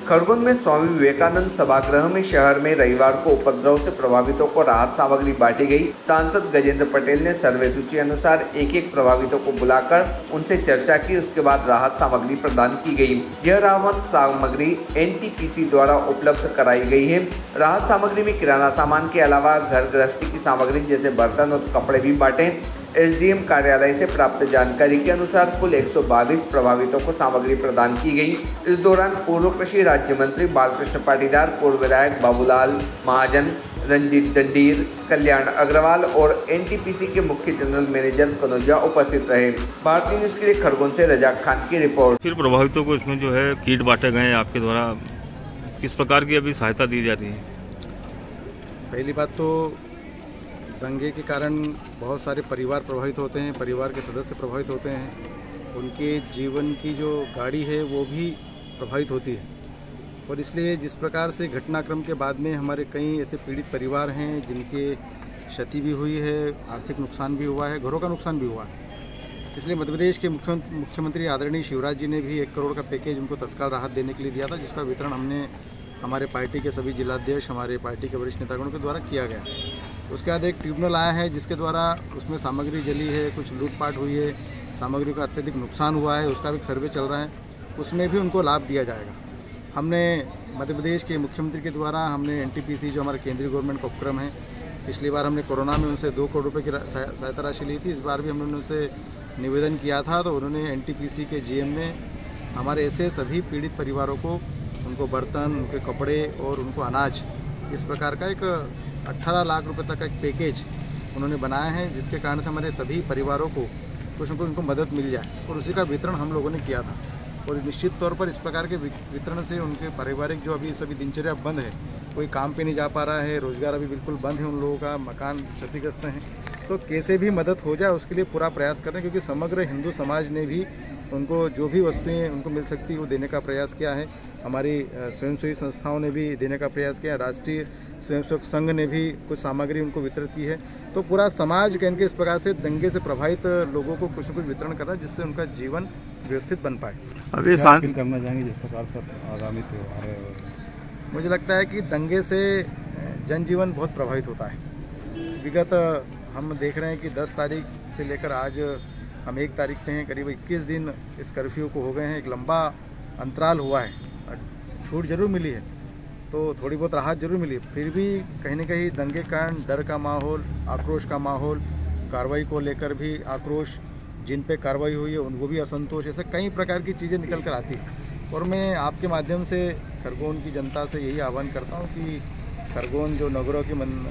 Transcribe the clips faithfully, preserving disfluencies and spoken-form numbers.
खरगोन में स्वामी विवेकानंद सभागृह में शहर में रविवार को उपद्रव से प्रभावितों को राहत सामग्री बांटी गई। सांसद गजेंद्र पटेल ने सर्वे सूची अनुसार एक एक प्रभावितों को बुलाकर उनसे चर्चा की, उसके बाद राहत सामग्री प्रदान की गई। यह राहत सामग्री एन टी पी सी द्वारा उपलब्ध कराई गई है। राहत सामग्री में किराना सामान के अलावा घर गृहस्थी की सामग्री जैसे बर्तन और कपड़े भी बांटे। एस डी एम कार्यालय से प्राप्त जानकारी के अनुसार कुल एक सौ बाईस प्रभावितों को सामग्री प्रदान की गई। इस दौरान पूर्व कृषि राज्य मंत्री बालकृष्ण पाटीदार, पूर्व विधायक बाबूलाल महाजन, रंजीत दंडीर, कल्याण अग्रवाल और एन टी पी सी के मुख्य जनरल मैनेजर कनौजा उपस्थित रहे। भारतीय न्यूज के लिए खरगोन से रजाक खान की रिपोर्ट। फिर प्रभावितों को इसमें जो है किट बांटे गए, आपके द्वारा किस प्रकार की अभी सहायता दी जा रही है? पहली बात तो दंगे के कारण बहुत सारे परिवार प्रभावित होते हैं, परिवार के सदस्य प्रभावित होते हैं, उनके जीवन की जो गाड़ी है वो भी प्रभावित होती है। और इसलिए जिस प्रकार से घटनाक्रम के बाद में हमारे कई ऐसे पीड़ित परिवार हैं जिनके क्षति भी हुई है, आर्थिक नुकसान भी हुआ है, घरों का नुकसान भी हुआ है। इसलिए मध्य प्रदेश के मुख्यमंत्री मुख्यमंत्री आदरणीय शिवराज जी ने भी एक करोड़ का पैकेज उनको तत्काल राहत देने के लिए दिया था, जिसका वितरण हमने हमारे पार्टी के सभी जिलाध्यक्ष, हमारे पार्टी के वरिष्ठ नेतागणों के द्वारा किया गया। उसके बाद एक ट्रिब्यूनल आया है जिसके द्वारा उसमें सामग्री जली है, कुछ लूटपाट हुई है, सामग्री का अत्यधिक नुकसान हुआ है, उसका भी सर्वे चल रहा है, उसमें भी उनको लाभ दिया जाएगा। हमने मध्य प्रदेश के मुख्यमंत्री के द्वारा हमने एन टी पी सी जो हमारे केंद्रीय गवर्नमेंट का उपक्रम है, पिछली बार हमने कोरोना में उनसे दो करोड़ रुपये की सहायता राशि ली थी। इस बार भी हमने उनसे निवेदन किया था, तो उन्होंने एन टी पी सी के जी एम ने हमारे ऐसे सभी पीड़ित परिवारों को उनको बर्तन, उनके कपड़े और उनको अनाज, इस प्रकार का एक अठारह लाख रुपए तक का एक पैकेज उन्होंने बनाया है, जिसके कारण से हमारे सभी परिवारों को कुछ न कुछ उनको मदद मिल जाए, और उसी का वितरण हम लोगों ने किया था। और निश्चित तौर पर इस प्रकार के वितरण से उनके पारिवारिक जो अभी सभी दिनचर्या बंद है, कोई काम पे नहीं जा पा रहा है, रोजगार अभी बिल्कुल बंद है उन लोगों का, मकान क्षतिग्रस्त हैं, तो कैसे भी मदद हो जाए उसके लिए पूरा प्रयास कर रहे हैं, क्योंकि समग्र हिंदू समाज ने भी उनको जो भी वस्तुएं उनको मिल सकती वो देने का प्रयास किया है। हमारी स्वयंसेवी संस्थाओं ने भी देने का प्रयास किया है, राष्ट्रीय स्वयंसेवक संघ ने भी कुछ सामग्री उनको वितरित की है। तो पूरा समाज कह के इस प्रकार से दंगे से प्रभावित लोगों को कुछ न कुछ वितरण कर रहा है, जिससे उनका जीवन व्यवस्थित बन पाए। अभी शांति करना चाहेंगे जिस प्रकार से आगामी त्यौहार है? मुझे लगता है कि दंगे से जनजीवन बहुत प्रभावित होता है। विगत हम देख रहे हैं कि दस तारीख से लेकर आज हम एक तारीख पे हैं, करीब इक्कीस दिन इस कर्फ्यू को हो गए हैं। एक लंबा अंतराल हुआ है, छूट जरूर मिली है, तो थोड़ी बहुत राहत जरूर मिली है, फिर भी कहीं ना कहीं दंगे के कारण डर का माहौल, आक्रोश का माहौल, कार्रवाई को लेकर भी आक्रोश, जिन पे कार्रवाई हुई है उनको भी असंतोष, ऐसे कई प्रकार की चीज़ें निकल कर आती है। और मैं आपके माध्यम से खरगोन की जनता से यही आह्वान करता हूँ कि खरगोन जो नगरों की मन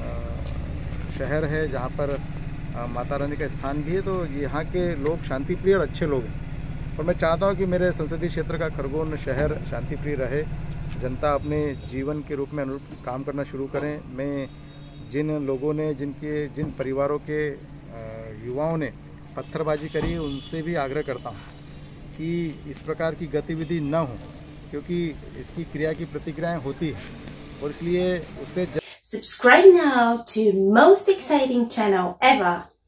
शहर है, जहाँ पर माता रानी का स्थान भी है, तो यहाँ के लोग शांतिप्रिय और अच्छे लोग हैं। और मैं चाहता हूँ कि मेरे संसदीय क्षेत्र का खरगोन शहर शांतिप्रिय रहे, जनता अपने जीवन के रूप में अनुरूप काम करना शुरू करें। मैं जिन लोगों ने, जिनके जिन परिवारों के युवाओं ने पत्थरबाजी करी, उनसे भी आग्रह करता हूँ कि इस प्रकार की गतिविधि न हो, क्योंकि इसकी क्रिया की प्रतिक्रियाएँ होती हैं, और इसलिए उससे Subscribe now to most exciting channel ever.